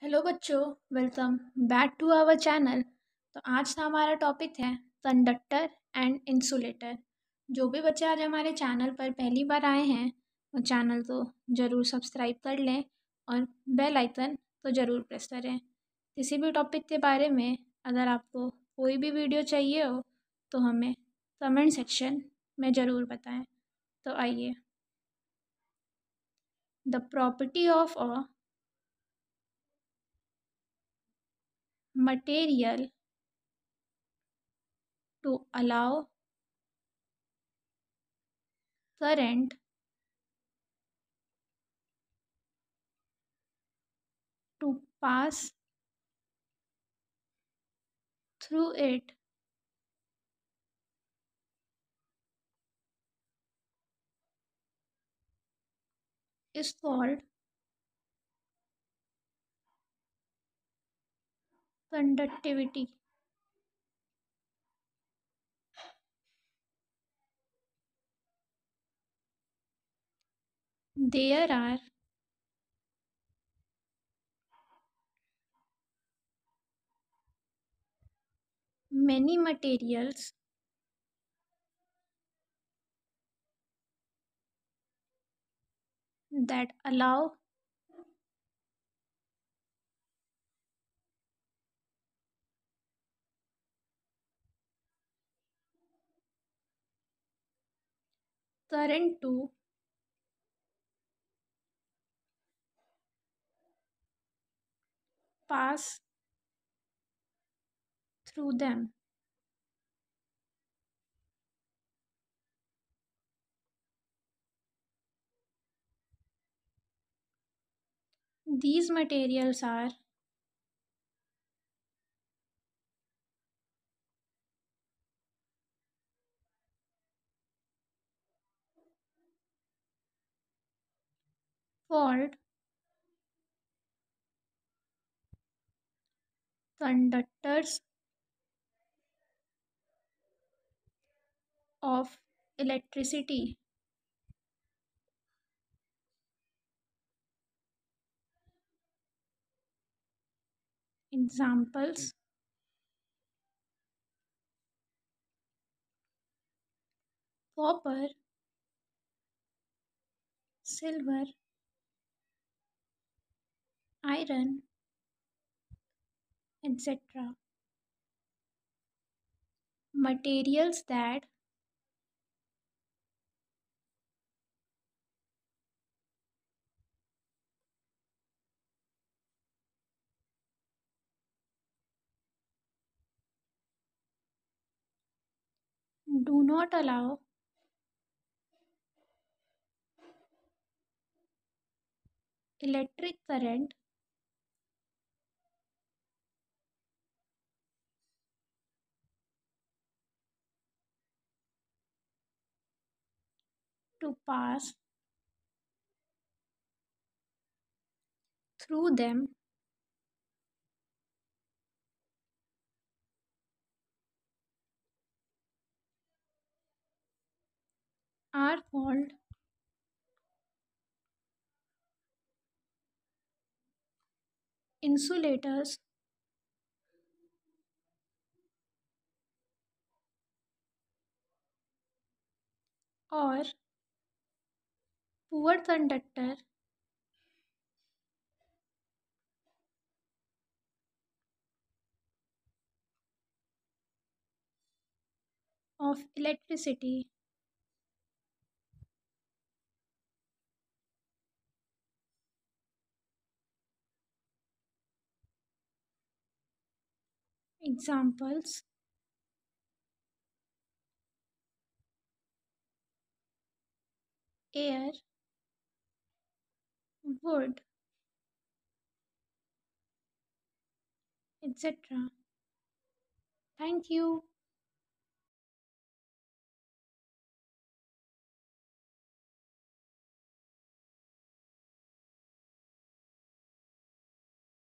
Hello बच्चों, welcome back to our channel. तो आज का हमारा टॉपिक है कंडक्टर एंड इंसुलेटर। जो भी बच्चे आज हमारे चैनल पर पहली बार आए हैं वो चैनल तो ज़रूर सब्सक्राइब कर लें और बेल आइकन तो ज़रूर प्रेस करें। किसी भी टॉपिक के बारे में अगर आपको कोई भी वीडियो चाहिए हो तो हमें कमेंट सेक्शन में ज़रूर बताएं। तो आइए, the property of a material to allow current to pass through it is called conductivity. There are many materials that allow current to pass through them. These materials are called conductors of electricity. Examples: copper, silver, iron, etc. Materials that do not allow electric current to pass through them are called insulators or poor conductor of electricity. Examples: air, wood, etc. Thank you.